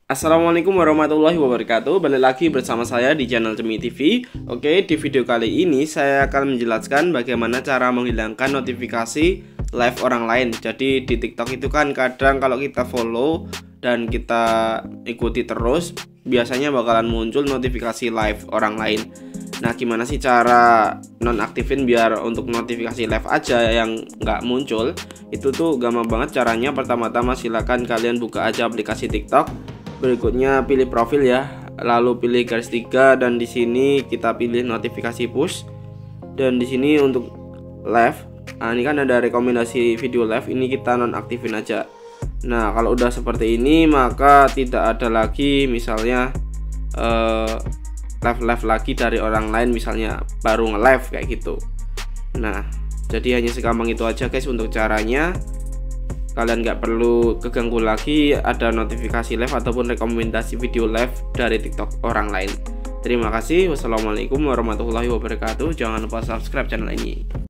Assalamualaikum warahmatullahi wabarakatuh. Balik lagi bersama saya di channel Cemi TV. Oke, di video kali ini saya akan menjelaskan bagaimana cara menghilangkan notifikasi live orang lain. Jadi di TikTok itu kan kadang kalau kita follow dan kita ikuti terus, biasanya bakalan muncul notifikasi live orang lain. Nah, gimana sih cara nonaktifin biar untuk notifikasi live aja yang nggak muncul? Itu tuh gampang banget caranya. Pertama-tama silakan kalian buka aja aplikasi TikTok. Berikutnya pilih profil ya, lalu pilih garis 3 dan di sini kita pilih notifikasi push. Dan di sini untuk live, nah ini kan ada rekomendasi video live, ini kita nonaktifin aja. Nah, kalau udah seperti ini maka tidak ada lagi misalnya live lagi dari orang lain, misalnya baru nge-live kayak gitu. Nah, jadi hanya segampang itu aja guys untuk caranya. Kalian nggak perlu keganggu lagi ada notifikasi live ataupun rekomendasi video live dari TikTok orang lain. Terima kasih. Wassalamualaikum warahmatullahi wabarakatuh. Jangan lupa subscribe channel ini.